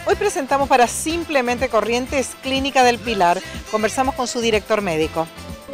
Hoy presentamos para Simplemente Corrientes Clínica del Pilar. Conversamos con su director médico.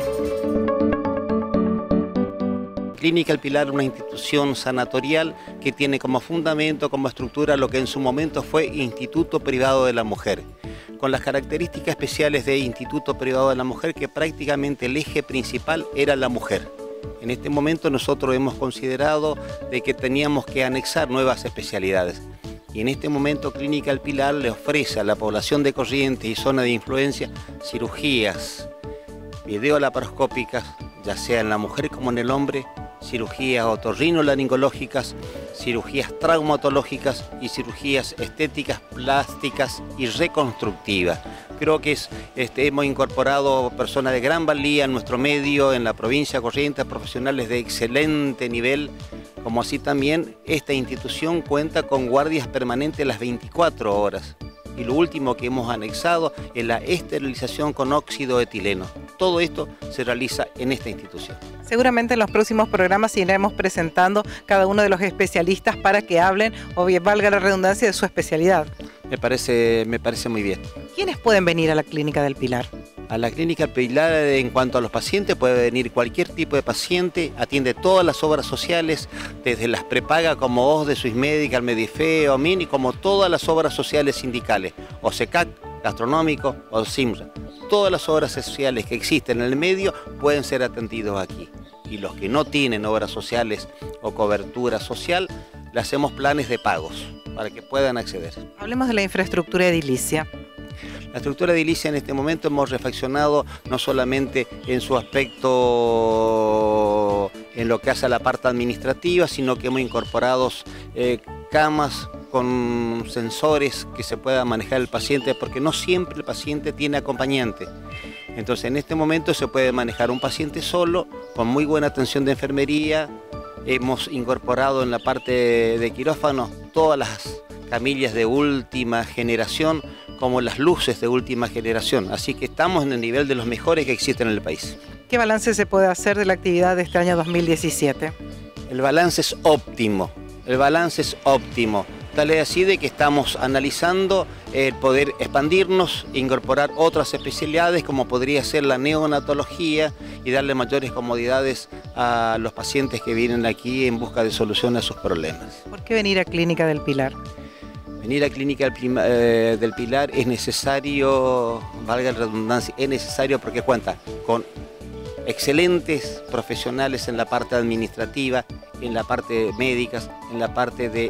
Clínica El Pilar, una institución sanatorial que tiene como fundamento, como estructura, lo que en su momento fue Instituto Privado de la Mujer, con las características especiales de Instituto Privado de la Mujer, que prácticamente el eje principal era la mujer. En este momento nosotros hemos considerado de que teníamos que anexar nuevas especialidades. Y en este momento Clínica El Pilar le ofrece a la población de Corrientes y zona de influencia cirugías videolaparoscópicas, ya sea en la mujer como en el hombre, cirugías otorrinolaringológicas, cirugías traumatológicas y cirugías estéticas, plásticas y reconstructivas. Creo que hemos incorporado personas de gran valía en nuestro medio, en la provincia de Corrientes, profesionales de excelente nivel, como así también esta institución cuenta con guardias permanentes las 24 horas. Y lo último que hemos anexado es la esterilización con óxido etileno. Todo esto se realiza en esta institución. Seguramente en los próximos programas iremos presentando cada uno de los especialistas para que hablen, o bien valga la redundancia, de su especialidad. Me parece muy bien. ¿Quiénes pueden venir a la Clínica del Pilar? A la Clínica El Pilar, en cuanto a los pacientes, puede venir cualquier tipo de paciente, atiende todas las obras sociales, desde las prepagas como OSDE, Swiss Medical, Medife, OMIN, y como todas las obras sociales sindicales, OSECAC, Gastronómico o SIMRA. Todas las obras sociales que existen en el medio pueden ser atendidos aquí. Y los que no tienen obras sociales o cobertura social, le hacemos planes de pagos para que puedan acceder. Hablemos de la infraestructura edilicia. La estructura edilicia en este momento hemos reflexionado no solamente en su aspecto, en lo que hace a la parte administrativa, sino que hemos incorporado camas con sensores que se pueda manejar el paciente, porque no siempre el paciente tiene acompañante. Entonces en este momento se puede manejar un paciente solo, con muy buena atención de enfermería. Hemos incorporado en la parte de quirófano todas las camillas de última generación, como las luces de última generación. Así que estamos en el nivel de los mejores que existen en el país. ¿Qué balance se puede hacer de la actividad de este año 2017? El balance es óptimo. El balance es óptimo. Tal es así de que estamos analizando el poder expandirnos, incorporar otras especialidades como podría ser la neonatología y darle mayores comodidades a los pacientes que vienen aquí en busca de solución a sus problemas. ¿Por qué venir a Clínica del Pilar? Venir a Clínica del Pilar es necesario, valga la redundancia, es necesario porque cuenta con excelentes profesionales en la parte administrativa, en la parte médica, en la parte de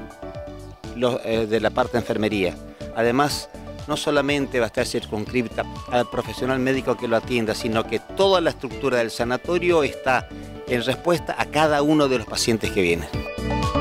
la parte de enfermería. Además, no solamente va a estar circunscripta al profesional médico que lo atienda, sino que toda la estructura del sanatorio está en respuesta a cada uno de los pacientes que vienen.